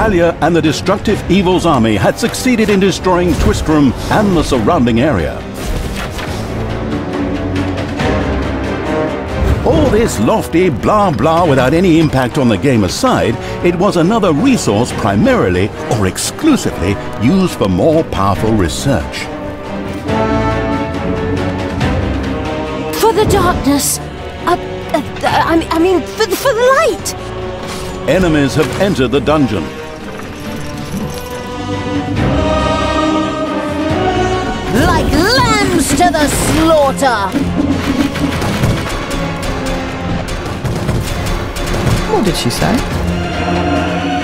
Talia and the destructive Evil's army had succeeded in destroying Twistrum and the surrounding area. All this lofty blah blah without any impact on the gamer's side, it was another resource primarily or exclusively used for more powerful research. For the darkness! I mean, for the light! Enemies have entered the dungeon. Like lambs to the slaughter! What did she say?